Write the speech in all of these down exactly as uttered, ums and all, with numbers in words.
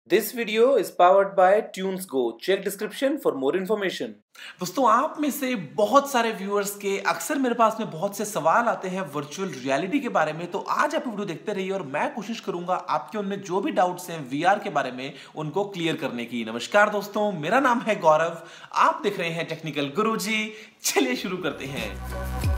This video is powered by TunesGo. Check description for more information. दोस्तों, आप में से बहुत सारे व्यूअर्स के अक्सर मेरे पास में बहुत से सवाल आते हैं वर्चुअल रियलिटी के बारे में। तो आज आप वीडियो देखते रहिए और मैं कोशिश करूंगा आपके उनमें जो भी डाउट्स हैं वीआर के बारे में उनको क्लियर करने की। नमस्कार दोस्तों, मेरा नाम है गौरव, आप देख रहे हैं टेक्निकल गुरुजी। चलिए शुरू करते हैं।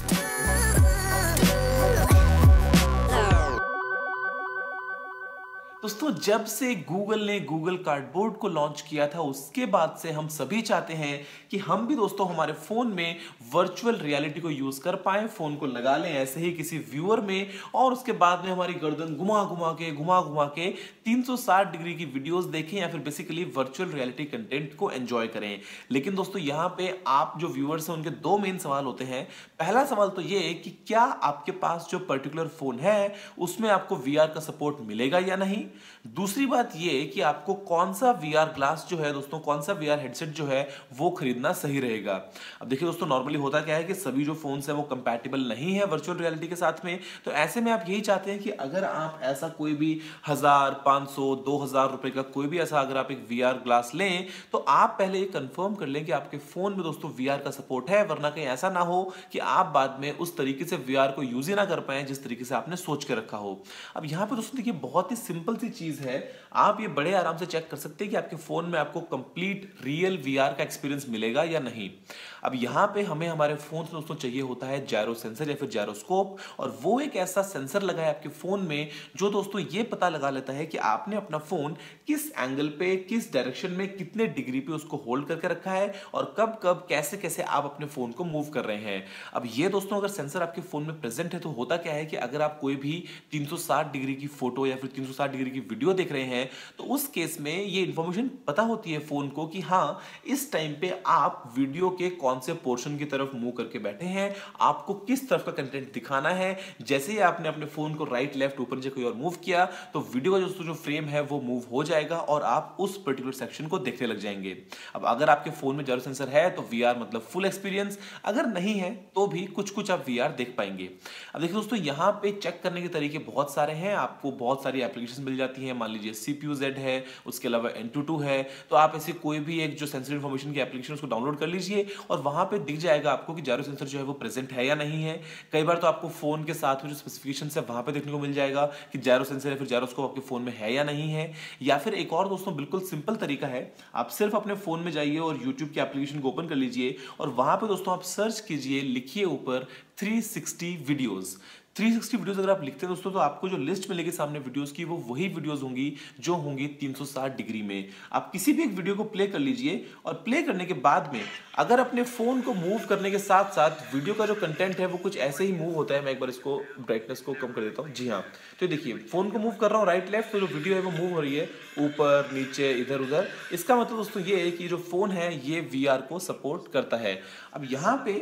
दोस्तों, जब से गूगल ने गूगल कार्डबोर्ड को लॉन्च किया था उसके बाद से हम सभी चाहते हैं कि हम भी दोस्तों हमारे फोन में वर्चुअल रियलिटी को यूज कर पाए, फोन को लगा लें ऐसे ही किसी व्यूअर में और उसके बाद में हमारी गर्दन घुमा घुमा के घुमा घुमा के तीन सौ साठ डिग्री की वीडियोस देखें या फिर बेसिकली वर्चुअल रियलिटी कंटेंट को एंजॉय करें। लेकिन दोस्तों, यहाँ पे आप जो व्यूअर्स हैं उनके दो मेन सवाल होते हैं। पहला सवाल तो ये है कि क्या आपके पास जो पर्टिकुलर फोन है उसमें आपको वीआर का सपोर्ट मिलेगा या नहीं। दूसरी बात ये कि आपको कौन सा वीआर ग्लास जो है दोस्तों, कौन सा वीआर हेडसेट जो है वो खरीदना सही रहेगा। अब देखिए दोस्तों, नॉर्मली होता क्या है कि सभी जो फोन्स है वो कंपैटिबल नहीं है वर्चुअल रियलिटी के साथ में। तो ऐसे में आप यही चाहते हैं कि अगर आप ऐसा कोई भी हजार पाँच सौ दो हजार रुपए का कोई भी ऐसा अगर आप एक वीआर ग्लास लें तो आप पहले ये कंफर्म कर लें कि आपके फोन में दोस्तों वीआर का सपोर्ट है, वरना कहीं ऐसा ना हो कि आप बाद में उस तरीके से वीआर को यूज ही ना कर पाए जिस तरीके से आपने सोच के रखा हो। अब यहाँ पे दोस्तों देखिए, बहुत ही सिंपल सी चीज है, आप ये बड़े आराम से चेक कर सकते हैं कि आपके फोन में आपको कंप्लीट रियल वीआर का एक्सपीरियंस मिलेगा या नहीं। अब यहाँ पे हमें हमारे फोन से दोस्तों चाहिए होता है जायरो सेंसर या फिर जायरोस्कोप, और वो एक ऐसा सेंसर लगा है आपके फोन में जो दोस्तों ये पता लगा लेता है कि आपने अपना फोन किस एंगल पे, किस डायरेक्शन में, कितने डिग्री पे उसको होल्ड करके रखा है और कब कब कैसे कैसे आप अपने फोन को मूव कर रहे हैं। अब ये दोस्तों अगर सेंसर आपके फोन में प्रेजेंट है तो होता क्या है कि अगर आप कोई भी तीन सौ साठ डिग्री की फोटो या फिर तीन सौ साठ डिग्री की वीडियो देख रहे हैं तो उस केस में ये इंफॉर्मेशन पता होती है फोन को कि हाँ, इस टाइम पे आप वीडियो के कौन से पोर्शन की तरफ मूव करके बैठे हैं, आपको किस तरफ का कंटेंट दिखाना है। जैसे ही आपने अपने फोन को राइट लेफ्ट ऊपर नीचे कोई और मूव किया तो वीडियो का दोस्तों जो फ्रेम है वो मूव हो जाएगा और आप उस पर्टिकुलर सेक्शन को देखने लग जाएंगे। अब अगर आपके फोन में जायरो सेंसर है तो वीआर मतलब फुल एक्सपीरियंस, अगर नहीं है तो भी कुछ कुछ आप वीआर देख पाएंगे। अब देखिए दोस्तों, यहाँ पे चेक करने के तरीके बहुत सारे हैं, आपको बहुत सारी एप्लीकेशन मिल जाती है। मान लीजिए सीपीयू जेड है, उसके अलावा एन टू टू है, तो आप ऐसे कोई भी एक जो सेंसर इन्फॉर्मेशन की एप्लीकेशन उसको डाउनलोड कर लीजिए और वहां पे दिख जाएगा आपको कि जायरो सेंसर जो है वो प्रेजेंट है या नहीं है। कई बार तो आपको फोन के साथ में जो स्पेसिफिकेशन है वहां पे देखने को मिल जाएगा कि जायरो सेंसर या फिर जायरोस्कोप आपके फोन में है या नहीं है। या फिर एक और दोस्तों बिल्कुल सिंपल तरीका है, आप सिर्फ अपने फोन में जाइए और यूट्यूब की एप्लीकेशन को ओपन कर लीजिए और वहां पे दोस्तों आप सर्च कीजिए, लिखिए ऊपर थ्री सिक्सटी वीडियोस। तीन सौ साठ वीडियोस अगर आप लिखते हैं दोस्तों तो आपको जो लिस्ट मिलेगी सामने वीडियोस की वो वही वीडियोस होंगी जो होंगी तीन सौ साठ डिग्री में। आप किसी भी एक वीडियो को प्ले कर लीजिए और प्ले करने के बाद में अगर अपने फोन को मूव करने के साथ साथ वीडियो का जो कंटेंट है वो कुछ ऐसे ही मूव होता है। मैं एक बार इसको ब्राइटनेस को कम कर देता हूँ। जी हाँ, तो देखिए फोन को मूव कर रहा हूँ राइट लेफ्ट, तो जो वीडियो है वो मूव हो रही है ऊपर नीचे इधर उधर। इसका मतलब दोस्तों ये है कि जो फोन है ये वीआर को सपोर्ट करता है। अब यहाँ पे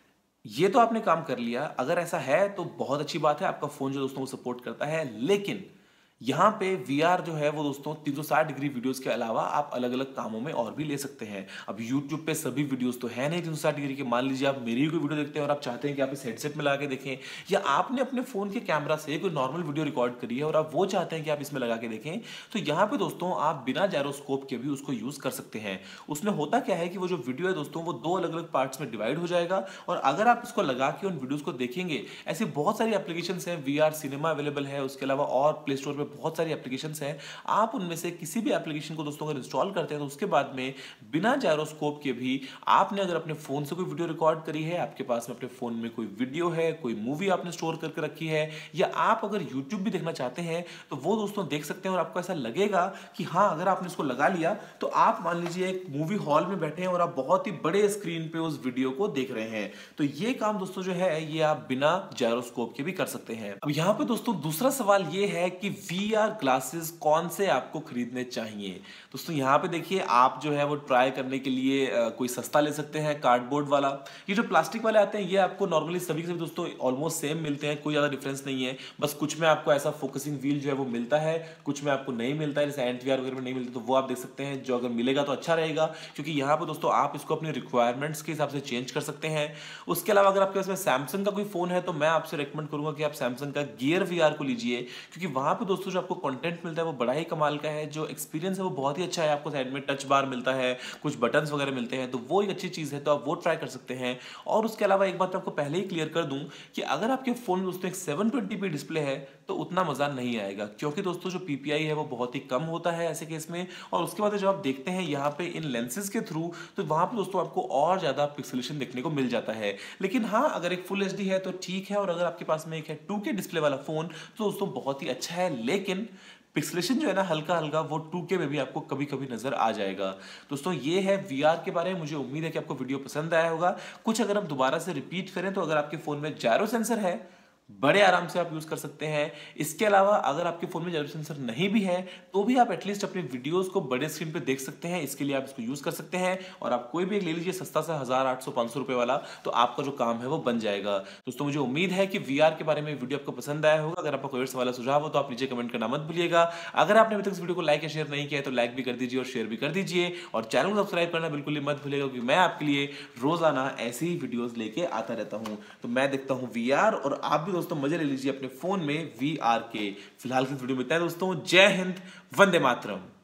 ये तो आपने काम कर लिया, अगर ऐसा है तो बहुत अच्छी बात है, आपका फोन जो दोस्तों को सपोर्ट करता है। लेकिन यहाँ पे वीआर जो है वो दोस्तों तीन सौ साठ डिग्री वीडियोस के अलावा आप अलग अलग कामों में और भी ले सकते हैं। अब यूट्यूब पे सभी वीडियोस तो है नहीं तीन सौ साठ डिग्री के। मान लीजिए आप मेरी कोई वीडियो देखते हैं और आप चाहते हैं कि आप इस हेडसेट में लगा के देखें, या आपने अपने फोन के कैमरा से कोई नॉर्मल वीडियो रिकॉर्ड करी है और आप वो चाहते हैं कि आप इसमें लगा के देखें, तो यहाँ पे दोस्तों आप बिना जायरोस्कोप के भी उसको यूज कर सकते हैं। उसमें होता क्या है कि वो जो वीडियो है दोस्तों वो दो अलग अलग पार्ट्स में डिवाइड हो जाएगा और अगर आप इसको लगा के उन वीडियोज को देखेंगे, ऐसी बहुत सारी एप्लीकेशन है, वीआर सिनेमा अवेलेबल है, उसके अलावा और प्ले स्टोर पर बहुत सारी एप्लीकेशन है। आप उनमें से किसी भी एप्लीकेशन को दोस्तों अगर इंस्टॉल करते हैं तो उसके बाद में बिना जायरोस्कोप के भी आपने अगर अपने फोन से कोई वीडियो रिकॉर्ड करी है, आपके पास में अपने फोन में कोई वीडियो है, कोई मूवी आपने स्टोर करके रखी है, या आप अगर यूट्यूब भी देखना चाहते हैं तो वो दोस्तों देख सकते हैं। और आपको ऐसा लगेगा कि हाँ, अगर आपने इसको लगा लिया तो आप मान लीजिए एक मूवी हॉल में बैठे हैं और आप बहुत ही बड़े स्क्रीन पे उस वीडियो को देख रहे हैं। तो ये काम दोस्तों जो है ये आप बिना जायरोस्कोप के भी कर सकते हैं। अब यहाँ पे दोस्तों दूसरा सवाल ये है कि वीआर ग्लासेस कौन से आपको खरीदने चाहिए। दोस्तों यहाँ पे देखिए, आप जो है वो ट्राई करने के लिए आ, कोई सस्ता ले सकते हैं कार्डबोर्ड वाला। ये जो प्लास्टिक वाले आते हैं ये आपको नॉर्मली सभी के सभी दोस्तों ऑलमोस्ट सेम मिलते हैं, कोई ज्यादा डिफरेंस नहीं है। बस कुछ में आपको ऐसा फोकसिंग व्हील जो है वो मिलता है, कुछ में आपको नहीं मिलता है, जैसे एंटीवीआर वगैरह में नहीं मिलता, तो वो आप देख सकते हैं। जो अगर मिलेगा तो अच्छा रहेगा, क्योंकि यहाँ पे दोस्तों आप इसको अपने रिक्वायरमेंट्स के हिसाब से चेंज कर सकते हैं। उसके अलावा अगर आपके पास सैमसंग का कोई फोन है तो मैं आपसे रिकमेंड करूंगा कि आप सैमसंग का गियर वीआर को लीजिए, क्योंकि वहां पे दोस्तों दोस्तों जो आपको कंटेंट मिलता है वो बड़ा ही कमाल का है, जो एक्सपीरियंस है वो बहुत ही अच्छा है। आपको साइड में टच बार मिलता है, कुछ बटन्स वगैरह मिलते हैं, तो वो एक अच्छी चीज़ है, तो आप वो ट्राई कर सकते हैं। और उसके अलावा एक बात मैं आपको पहले ही क्लियर कर दूं कि अगर आपके फ़ोन में दोस्तों एक सेवन ट्वेंटी पी डिस्प्ले है तो उतना मज़ा नहीं आएगा, क्योंकि दोस्तों जो पीपीआई है वो बहुत ही कम होता है ऐसे केस में। और उसके बाद जो आप देखते हैं यहाँ पे इन लेंसेज के थ्रू, तो वहाँ पे दोस्तों आपको और ज़्यादा पिक्सेलेशन देखने को मिल जाता है। लेकिन हाँ, अगर एक फुल एचडी है तो ठीक है, और अगर आपके पास में एक है टू के डिस्प्ले वाला फ़ोन तो दोस्तों बहुत ही अच्छा है। लेकिन पिक्सेलेशन जो है ना हल्का हल्का वो टू के में भी आपको कभी कभी नजर आ जाएगा। दोस्तों ये है वीआर के बारे में। मुझे उम्मीद है कि आपको वीडियो पसंद आया होगा। कुछ अगर हम दोबारा से रिपीट करें तो अगर आपके फोन में जायरो सेंसर है, बड़े आराम से आप यूज कर सकते हैं। इसके अलावा अगर आपके फोन में जायरो सेंसर नहीं भी है तो भी आप एटलीस्ट अपने वीडियोस को बड़े स्क्रीन पे देख सकते हैं। इसके लिए आप इसको यूज कर सकते हैं, और आप कोई भी एक ले लीजिए सस्ता सा हजार आठ सौ पांच सौ रुपए वाला, तो आपका जो काम है वो बन जाएगा। दोस्तों मुझे उम्मीद है कि वीआर के बारे में वीडियो आपको पसंद आया होगा। अगर आपका कोई सवाल या सुझाव हो तो आप नीचे कमेंट करना मत भूलिएगा। अगर आपने अभी तक इस वीडियो को लाइक या शेयर नहीं किया है तो लाइक भी कर दीजिए और शेयर भी कर दीजिए, और चैनल को सब्सक्राइब करना बिल्कुल ही मत भूलिएगा, क्योंकि मैं आपके लिए रोजाना ऐसे ही वीडियोस लेके आता रहता हूं। तो मैं देखता हूं वीआर, और आप भी दोस्तों मजे ले लीजिए अपने फोन में वीआर के। फिलहाल की वीडियो में इतना है दोस्तों। जय हिंद, वंदे मातरम।